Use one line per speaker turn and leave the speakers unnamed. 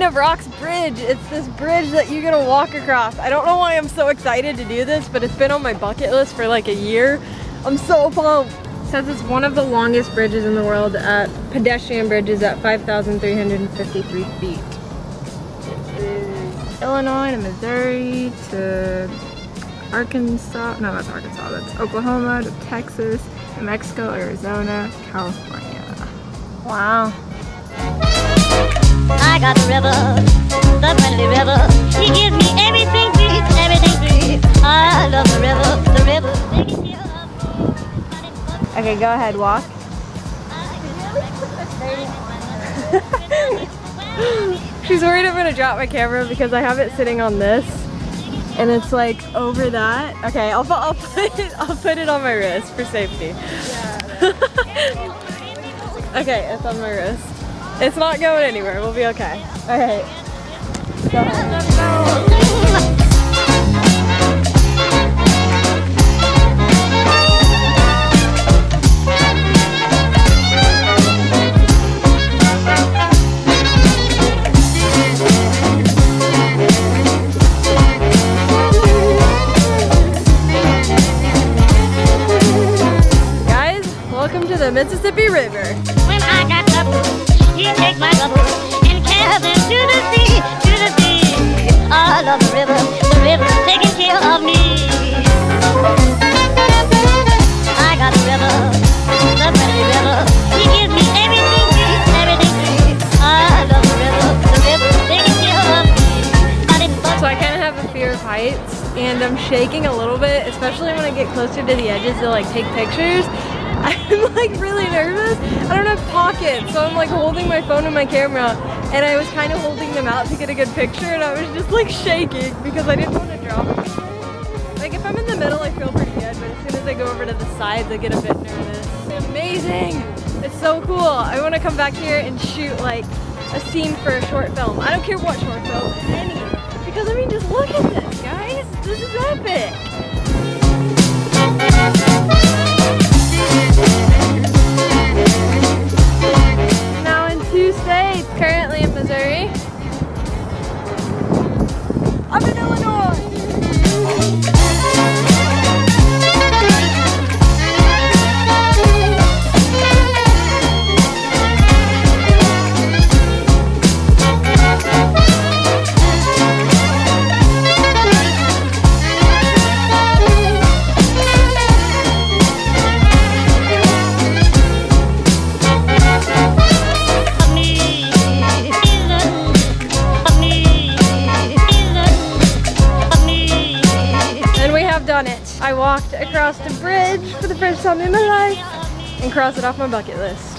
of Rocks Bridge. It's this bridge that you're gonna walk across. I don't know why I'm so excited to do this, but it's been on my bucket list for like a year. I'm so pumped. It says it's one of the longest bridges in the world at pedestrian bridges at 5,353 feet. It is Illinois to Missouri to Arkansas. No, that's Arkansas. That's Oklahoma to Texas, New Mexico, Arizona, California. Wow.
I got the river, the friendly river. He gives me everything sweet, everything sweet. I love the river, taking care of me.
Okay, go ahead, walk. She's worried I'm gonna drop my camera because I have it sitting on this, and it's like over that. Okay, I'll put it on my wrist for safety. Yeah. Okay, it's on my wrist. It's not going anywhere. We'll be okay. All right. Go ahead. Guys, welcome to the Mississippi River.
When I got trouble, he takes my trouble and carries them to the sea, to the sea. I love the river taking care of me. I got the river, the friendly river. He gives me everything sweet, everything sweet. I love the river taking care of me.
So I kind of have a fear of heights, and I'm shaking a little bit, especially when I get closer to the edges to like take pictures. I'm like really nervous. I don't have pockets, so I'm like holding my phone and my camera, and I was kind of holding them out to get a good picture, and I was just like shaking because I didn't want to drop it. Like if I'm in the middle, I feel pretty good, but as soon as I go over to the sides, I get a bit nervous. It's amazing. It's so cool. I want to come back here and shoot like a scene for a short film. I don't care what short film, any. Because I mean, just look at this, guys. This is epic. Now in 2 states, currently in Missouri. I'm in Illinois. Done it. I walked across the bridge for the first time in my life and crossed it off my bucket list.